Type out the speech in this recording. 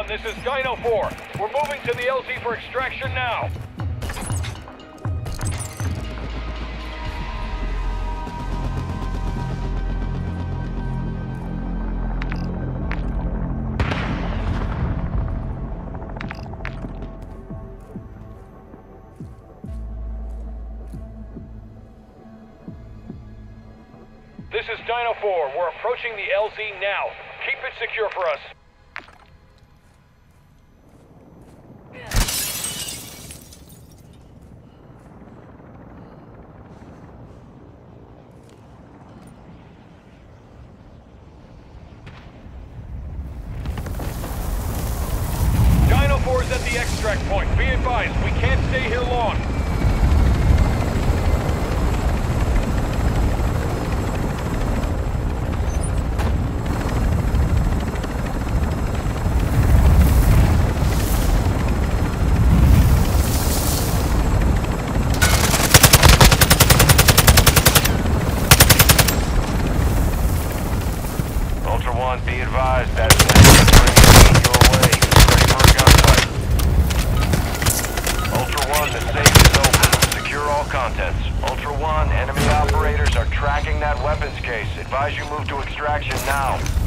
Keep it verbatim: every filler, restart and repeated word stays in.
One, this is Dino four. We're moving to the L Z for extraction now. This is Dino four. We're approaching the L Z now. Keep it secure for us. Dino four is at the extract point. Be advised, we can't stay here long. Be advised that bringing your way. Ready for a gunfight. Ultra One, the safe is open. Secure all contents. Ultra One, enemy operators are tracking that weapons case. Advise you move to extraction now.